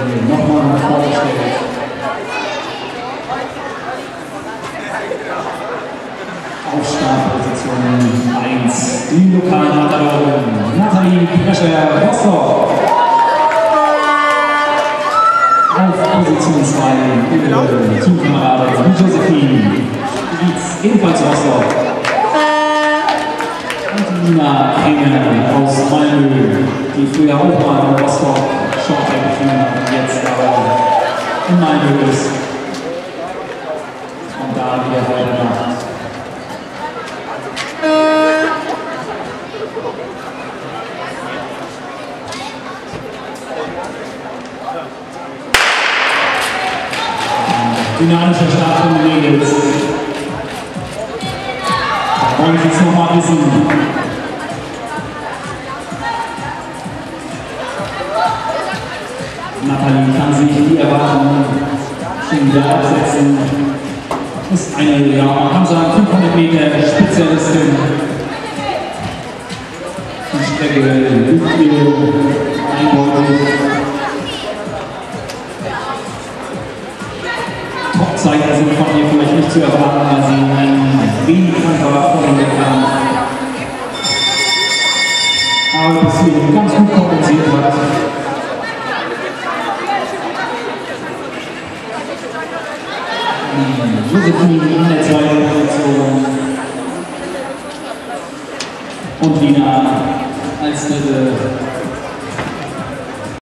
nochmal vorgestellt. Auf Startposition 1 die Lokalmatadorin Nathalie Prescher Rostock. Auf Position 2 ihre Teamkameradin Josephine Dietz, ebenfalls Rostock. Und Nina Kenge aus Malmö, die früher auch mal in Rostock Shorttrack geführt hat, jetzt aber in Malmö ist und da wieder weitermacht. Dynamischer Start von den Mädels. Da wollen wir jetzt nochmal wissen. Nathalie kann sich die Erwartungen schon wieder absetzen. Ist eine, ja, man kann sagen, 500 Meter Spezialistin. Die Strecke liegt ihr eindeutig. Topzeichen sind von ihr vielleicht nicht zu erwarten, weil sie ein wenig krank war vor dem Wettkampf. Aber bis sie ganz gut kompensiert hat. Josephine in der zweiten Position. Und Lina als dritte.